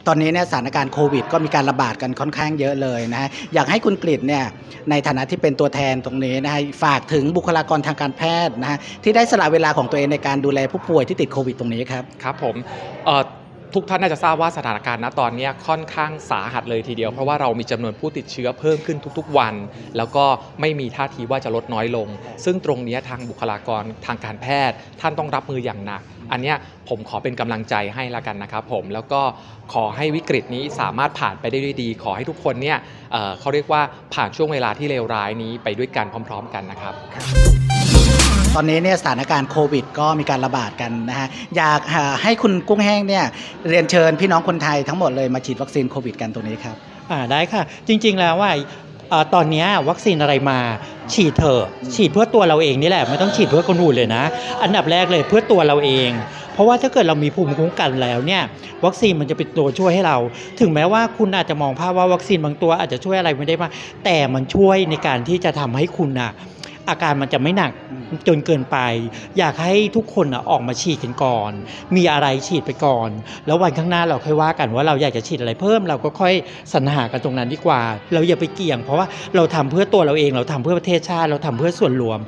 ตอนนี้เนี่ยสถานการณ์โควิดก็มีการระบาดกันค่อนข้างเยอะเลยนะฮะอยากให้คุณกฤษเนี่ยในฐานะที่เป็นตัวแทนตรงนี้นะฮะฝากถึงบุคลากรทางการแพทย์นะฮะที่ได้สละเวลาของตัวเองในการดูแลผู้ป่วยที่ติดโควิดตรงนี้ครับครับผมทุกท่านน่าจะทราบว่าสถานการณ์ณตอนนี้ค่อนข้างสาหัสเลยทีเดียวเพราะว่าเรามีจำนวนผู้ติดเชื้อเพิ่มขึ้นทุกๆวันแล้วก็ไม่มีท่าทีว่าจะลดน้อยลงซึ่งตรงนี้ทางบุคลากรทางการแพทย์ท่านต้องรับมืออย่างหนักอันนี้ผมขอเป็นกำลังใจให้ละกันนะครับผมแล้วก็ขอให้วิกฤตนี้สามารถผ่านไปได้ด้วยดีขอให้ทุกคนเนี่ยเขาเรียกว่าผ่านช่วงเวลาที่เลวร้ายนี้ไปด้วยกันพร้อมๆกันนะครับตอนนี้เนี่ยสถานการณ์โควิดก็มีการระบาดกันนะฮะอยากให้คุณกุ้งแห้งเนี่ยเรียนเชิญพี่น้องคนไทยทั้งหมดเลยมาฉีดวัคซีนโควิดกันตรงนี้ครับได้ค่ะจริงๆแล้วว่าตอนนี้วัคซีนอะไรมาฉีดเถอะฉีดเพื่อตัวเราเองนี่แหละไม่ต้องฉีดเพื่อคนอื่นเลยนะอันดับแรกเลยเพื่อตัวเราเองเพราะว่าถ้าเกิดเรามีภูมิคุ้มกันแล้วเนี่ยวัคซีนมันจะเป็นตัวช่วยให้เราถึงแม้ว่าคุณอาจจะมองภาพว่าวัคซีนบางตัวอาจจะช่วยอะไรไม่ได้มากแต่มันช่วยในการที่จะทำให้คุณอาการมันจะไม่หนักจนเกินไปอยากให้ทุกคนออกมาฉีดกันก่อนมีอะไรฉีดไปก่อนแล้ววันข้างหน้าเราค่อยว่ากันว่าเราอยากจะฉีดอะไรเพิ่มเราก็ค่อยสรรหากันตรงนั้นดีกว่าเราอย่าไปเกี่ยงเพราะว่าเราทำเพื่อตัวเราเองเราทำเพื่อประเทศชาติเราทำเพื่อส่วนรวม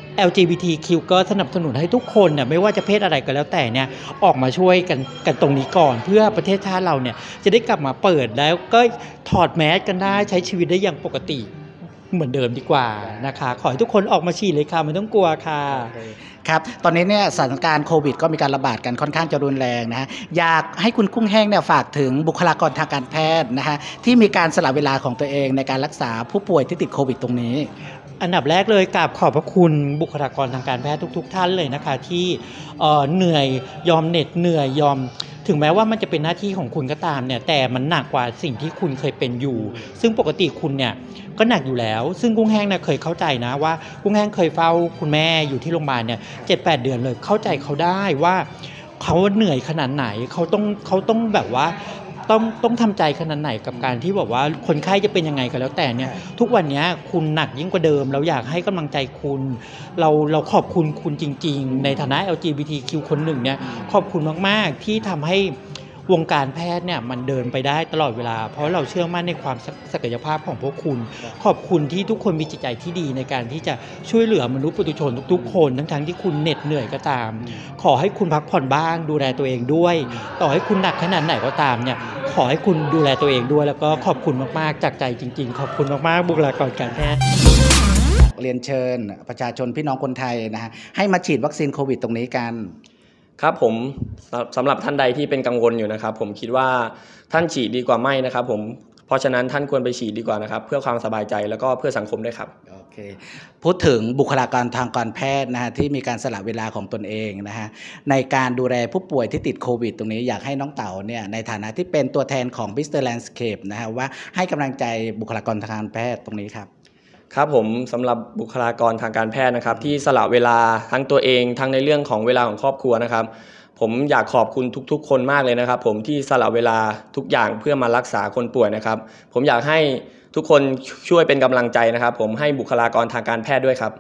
LGBTQ ก็สนับสนุนให้ทุกคนไม่ว่าจะเพศอะไรก็แล้วแต่เนี่ยออกมาช่วยกันตรงนี้ก่อนเพื่อประเทศชาติเราเนี่ยจะได้กลับมาเปิดแล้วก็ถอดแมสกันได้ใช้ชีวิตได้อย่างปกติเหมือนเดิมดีกว่านะคะขอให้ทุกคนออกมาฉีดเลยค่ะไม่ต้องกลัวค่ะครับตอนนี้เนี่ยสถานการณ์โควิดก็มีการระบาดกันค่อนข้างจะรุนแรงนะฮะอยากให้คุณกุ้งแห้งเนี่ยฝากถึงบุคลากรทางการแพทย์นะฮะที่มีการสละเวลาของตัวเองในการรักษาผู้ป่วยที่ติดโควิดตรงนี้อันดับแรกเลยกราบขอบพระคุณบุคลากรทางการแพทย์ทุกท่านเลยนะคะที่เหนื่อยยอมเหน็ดเหนื่อยยอมถึงแม้ว่ามันจะเป็นหน้าที่ของคุณก็ตามเนี่ยแต่มันหนักกว่าสิ่งที่คุณเคยเป็นอยู่ซึ่งปกติคุณเนี่ยก็หนักอยู่แล้วซึ่งกุ้งแห้งเนี่ยเคยเข้าใจนะว่ากุ้งแห้งเคยเฝ้าคุณแม่อยู่ที่โรงพยาบาลเนี่ย7-8 เดือนเลยเข้าใจเขาได้ว่าเขาเหนื่อยขนาดไหนเขาต้องแบบว่าต้องทำใจขนาดไหนกับการที่บอกว่าคนไข้จะเป็นยังไงก็แล้วแต่เนี่ยทุกวันนี้คุณหนักยิ่งกว่าเดิมเราอยากให้กำลังใจคุณเราขอบคุณคุณจริงๆในฐานะ LGBTQ คนหนึ่งเนี่ยขอบคุณมากๆที่ทำให้วงการแพทย์เนี่ยมันเดินไปได้ตลอดเวลาเพราะเราเชื่อมั่นในความศักยภาพของพวกคุณขอบคุณที่ทุกคนมีจิตใจที่ดีในการที่จะช่วยเหลือมนุษย์ปุถุชนทุกๆคนทั้งที่คุณเหน็ดเหนื่อยก็ตามขอให้คุณพักผ่อนบ้างดูแลตัวเองด้วยต่อให้คุณหนักขนาดไหนก็ตามเนี่ยขอให้คุณดูแลตัวเองด้วยแล้วก็ขอบคุณมากๆจากใจจริงๆขอบคุณมากๆบุคลากรการแพทย์เรียนเชิญประชาชนพี่น้องคนไทยนะฮะให้มาฉีดวัคซีนโควิดตรงนี้กันครับผมสำหรับท่านใดที่เป็นกังวลอยู่นะครับผมคิดว่าท่านฉีดดีกว่าไม่นะครับผมเพราะฉะนั้นท่านควรไปฉีดดีกว่านะครับเพื่อความสบายใจแล้วก็เพื่อสังคมด้วยครับโอเคพูดถึงบุคลากรทางการแพทย์นะฮะที่มีการสละเวลาของตนเองนะฮะในการดูแลผู้ป่วยที่ติดโควิดตรงนี้อยากให้น้องเต๋าเนี่ยในฐานะที่เป็นตัวแทนของ Mr. Landscape นะฮะว่าให้กำลังใจบุคลากรทางการแพทย์ตรงนี้ครับครับผมสำหรับบุคลากรทางการแพทย์นะครับที่สละเวลาทั้งตัวเองทั้งในเรื่องของเวลาของครอบครัวนะครับผมอยากขอบคุณทุกๆคนมากเลยนะครับผมที่สละเวลาทุกอย่างเพื่อมารักษาคนป่วยนะครับผมอยากให้ทุกคนช่วยเป็นกำลังใจนะครับผมให้บุคลากรทางการแพทย์ด้วยครับ